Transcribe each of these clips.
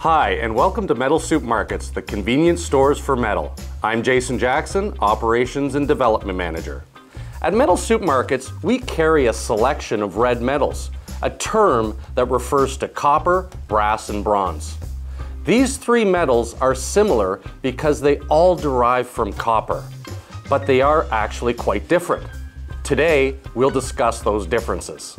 Hi, and welcome to Metal Supermarkets, the convenience stores for metal. I'm Jason Jackson, Operations and Development Manager. At Metal Supermarkets, we carry a selection of red metals, a term that refers to copper, brass, and bronze. These three metals are similar because they all derive from copper, but they are actually quite different. Today, we'll discuss those differences.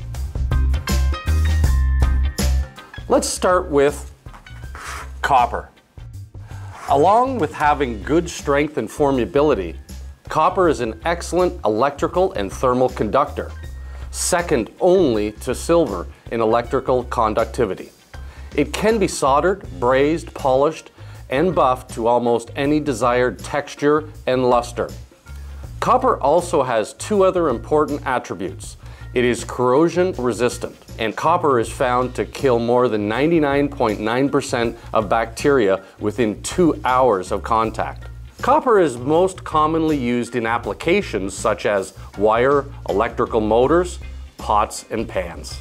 Let's start with copper. Along with having good strength and formability, copper is an excellent electrical and thermal conductor, second only to silver in electrical conductivity. It can be soldered, brazed, polished, and buffed to almost any desired texture and luster. Copper also has two other important attributes. It is corrosion resistant, and copper is found to kill more than 99.9% of bacteria within 2 hours of contact. Copper is most commonly used in applications such as wire, electrical motors, pots, and pans.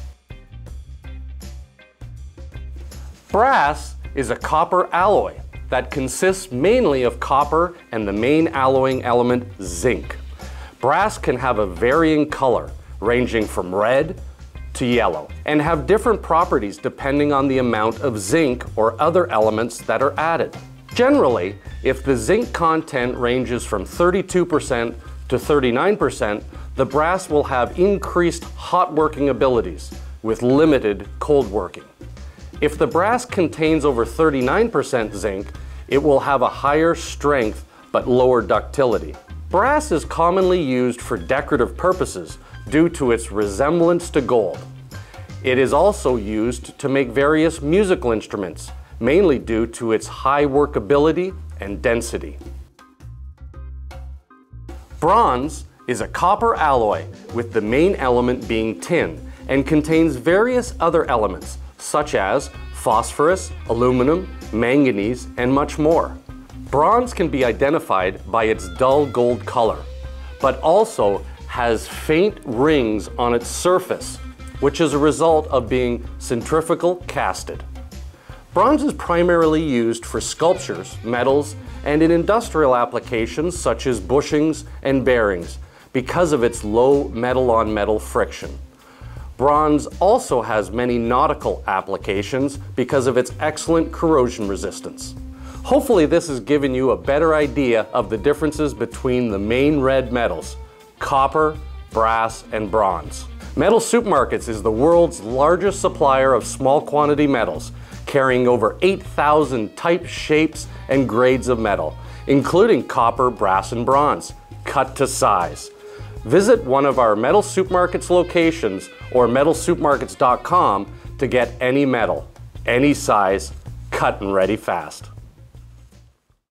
Brass is a copper alloy that consists mainly of copper and the main alloying element, zinc. Brass can have a varying color, ranging from red to yellow, and have different properties depending on the amount of zinc or other elements that are added. Generally, if the zinc content ranges from 32% to 39%, the brass will have increased hot working abilities with limited cold working. If the brass contains over 39% zinc, it will have a higher strength but lower ductility. Brass is commonly used for decorative purposes due to its resemblance to gold. It is also used to make various musical instruments, mainly due to its high workability and density. Bronze is a copper alloy with the main element being tin and contains various other elements such as phosphorus, aluminum, manganese, and much more. Bronze can be identified by its dull gold color, but also has faint rings on its surface, which is a result of being centrifugal casted. Bronze is primarily used for sculptures, metals, and in industrial applications such as bushings and bearings because of its low metal-on-metal friction. Bronze also has many nautical applications because of its excellent corrosion resistance. Hopefully this has given you a better idea of the differences between the main red metals, copper, brass, and bronze. Metal Supermarkets is the world's largest supplier of small quantity metals, carrying over 8,000 types, shapes, and grades of metal, including copper, brass, and bronze, cut to size. Visit one of our Metal Supermarkets locations or metalsupermarkets.com to get any metal, any size, cut and ready fast.